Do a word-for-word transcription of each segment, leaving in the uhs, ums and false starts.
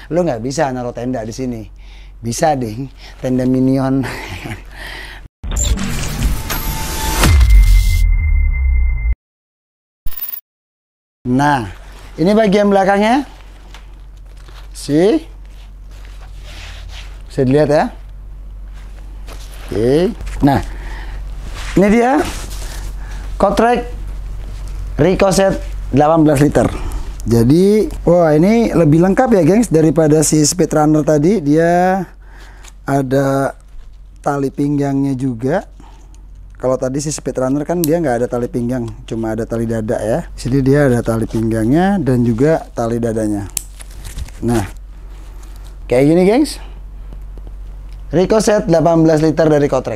Lu nggak bisa naruh tenda di sini. Bisa deh, tenda minion. Nah, ini bagian belakangnya. Si, bisa dilihat ya. Oke. Nah, ini dia Kotrex Ricochet delapan belas liter. Jadi, wah ini lebih lengkap ya, gengs, daripada si Speedrunner tadi. Dia ada tali pinggangnya juga. Kalau tadi si Speedrunner kan dia nggak ada tali pinggang, cuma ada tali dada ya. Sini dia ada tali pinggangnya dan juga tali dadanya. Nah, kayak gini, gengs. Ricochet delapan belas liter dari Kotrex.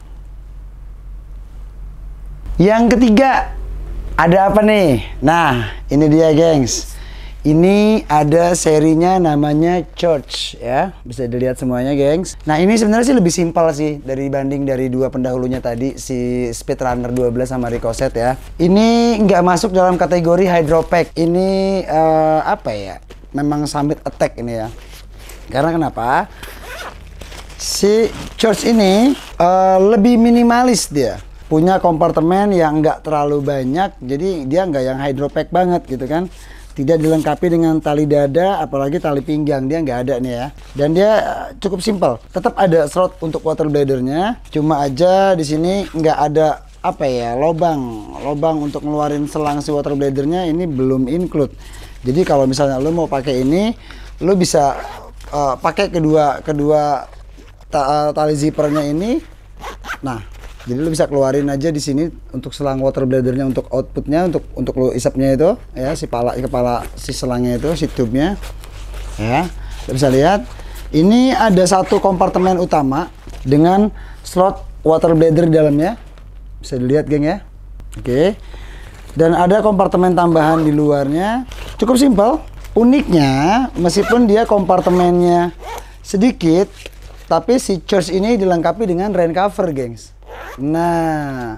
Yang ketiga, ada apa nih? Nah, ini dia, gengs. Ini ada serinya namanya Church ya. Bisa dilihat semuanya, gengs. Nah, ini sebenarnya sih lebih simpel sih dari banding dari dua pendahulunya tadi, si Speedrunner dua belas sama Ricochet ya. Ini nggak masuk dalam kategori Hydropack. Ini uh, apa ya? Memang Summit Attack ini ya. Karena kenapa? Si Church ini uh, lebih minimalis dia. Punya kompartemen yang nggak terlalu banyak, jadi dia nggak yang hydropack banget gitu kan. Tidak dilengkapi dengan tali dada, apalagi tali pinggang, dia nggak ada nih ya. Dan dia cukup simpel. Tetap ada slot untuk water bladernya, cuma aja di sini nggak ada apa ya, lobang, lobang untuk ngeluarin selang si water bladernya ini belum include. Jadi kalau misalnya lo mau pakai ini, lo bisa uh, pakai kedua kedua ta tali zippernya ini. Nah. Jadi lo bisa keluarin aja di sini untuk selang water bladernya, untuk outputnya, untuk untuk lo isapnya itu ya, si pala kepala si selangnya itu, si tube-nya ya. Lo bisa lihat ini ada satu kompartemen utama dengan slot water blader di dalamnya, bisa dilihat, geng ya. Oke. Dan ada kompartemen tambahan di luarnya, cukup simpel. Uniknya meskipun dia kompartemennya sedikit, tapi si Church ini dilengkapi dengan rain cover, gengs. Nah,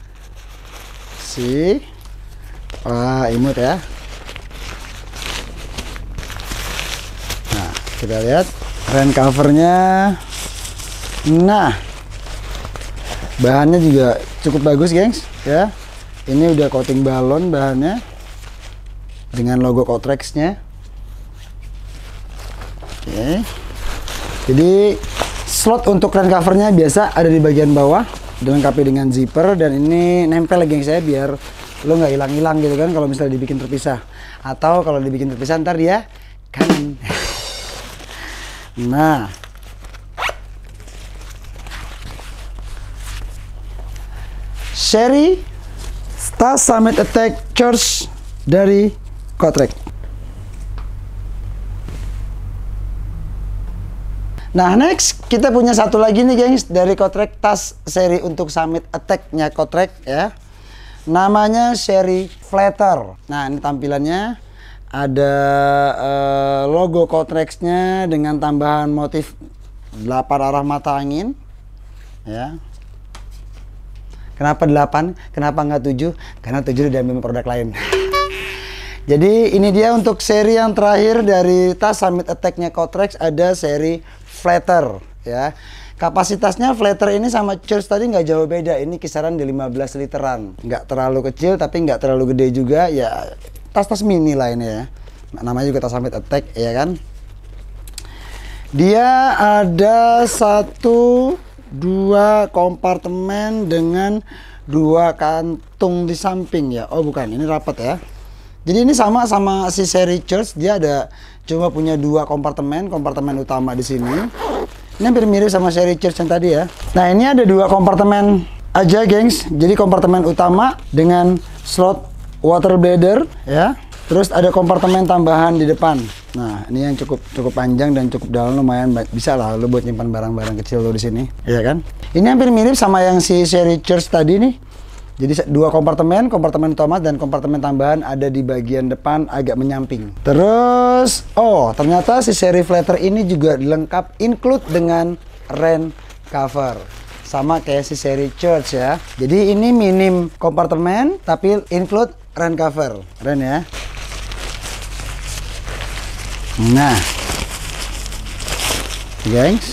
si, wah imut ya. Nah, kita lihat rain covernya. Nah, bahannya juga cukup bagus, gengs ya. Ini udah coating balon bahannya dengan logo Kotrex-nya. Oke. Jadi slot untuk rain covernya biasa ada di bagian bawah, dilengkapi dengan zipper, dan ini nempel, geng saya, biar lo nggak hilang-hilang gitu kan kalau misalnya dibikin terpisah, atau kalau dibikin terpisah ntar dia kanan. Nah, seri tas Summit Attack Church dari Kotrex. Nah, next kita punya satu lagi nih, gengs, dari Kotrex, tas seri untuk Summit Attack-nya Kotrex ya. Namanya seri Flatter. Nah, ini tampilannya ada uh, logo Kotrex-nya dengan tambahan motif delapan arah mata angin ya. Kenapa delapan? Kenapa nggak tujuh? Karena tujuh diambil produk lain. Jadi ini dia untuk seri yang terakhir dari tas Summit Attack-nya Kotrex, ada seri Flatter ya. Kapasitasnya Flatter ini sama Church tadi nggak jauh beda. Ini kisaran di lima belas literan. Nggak terlalu kecil tapi nggak terlalu gede juga ya. Tas-tas mini lah ini ya. Namanya juga tas Summit Attack ya kan. Dia ada satu dua kompartemen dengan dua kantung di samping ya. Oh bukan, ini rapat ya. Jadi ini sama sama si seri Church, dia ada cuma punya dua kompartemen, kompartemen utama di sini. Ini hampir mirip sama seri Church yang tadi ya. Nah, ini ada dua kompartemen aja, gengs. Jadi kompartemen utama dengan slot water bladder ya. Terus ada kompartemen tambahan di depan. Nah, ini yang cukup cukup panjang dan cukup dalam, lumayan bisa lah lo buat nyimpan barang-barang kecil lo di sini, ya kan? Ini hampir mirip sama yang si seri Church tadi nih. Jadi dua kompartemen, kompartemen utama dan kompartemen tambahan ada di bagian depan agak menyamping. Terus, oh ternyata si seri Flatter ini juga dilengkap include dengan rain cover. Sama kayak si seri Church ya. Jadi ini minim kompartemen tapi include rain cover. Keren ya. Nah, gengs.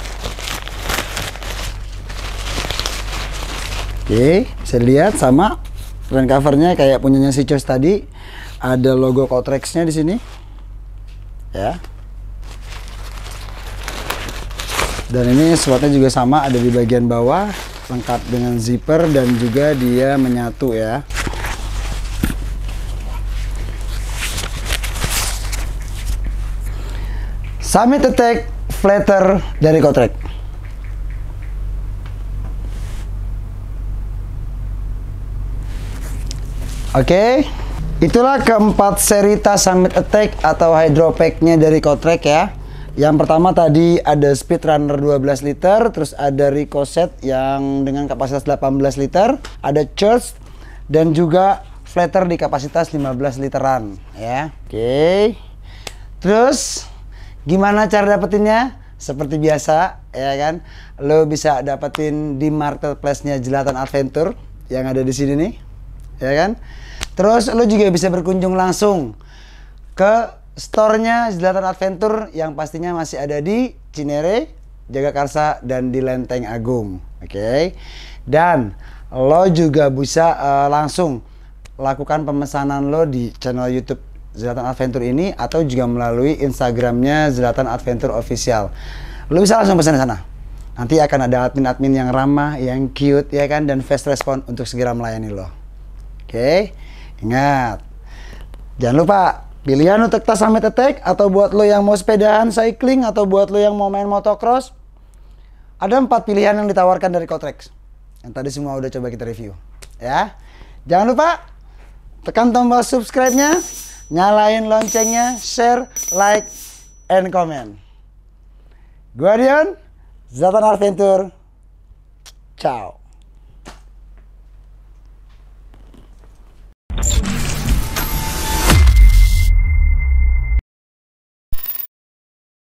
Oke, bisa dilihat sama front covernya kayak punyanya si Choice tadi. Ada logo Kotrex-nya di sini, ya. Dan ini slotnya juga sama, ada di bagian bawah, lengkap dengan zipper dan juga dia menyatu ya. Summit Attack Flatter dari Kotrex. Oke, itulah keempat seri tas Summit Attack atau Hydropack-nya dari Kotrex ya. Yang pertama tadi ada Speedrunner dua belas liter, terus ada Ricochet yang dengan kapasitas delapan belas liter, ada Charge dan juga Flatter di kapasitas lima belas literan ya. Oke. Terus gimana cara dapetinnya? Seperti biasa ya kan, lo bisa dapetin di marketplace-nya Zlatan Adventure yang ada di sini nih, ya kan? Terus lo juga bisa berkunjung langsung ke store-nya Zlatan Adventure yang pastinya masih ada di Cinere, Jagakarsa, dan di Lenteng Agung. Oke. Okay? Dan lo juga bisa uh, langsung lakukan pemesanan lo di channel YouTube Zlatan Adventure ini atau juga melalui Instagramnya Zlatan Adventure Official. Lo bisa langsung pesan di sana. Nanti akan ada admin-admin yang ramah, yang cute ya kan, dan fast respon untuk segera melayani lo. Oke. Okay? Ingat, jangan lupa pilihan untuk tas Summit Attack atau buat lo yang mau sepedahan, cycling, atau buat lo yang mau main motocross. Ada empat pilihan yang ditawarkan dari Kotrex yang tadi semua udah coba kita review ya. Jangan lupa tekan tombol subscribe-nya, nyalain loncengnya, share, like, and comment. Gua Dion, Zlatan Adventure. Ciao.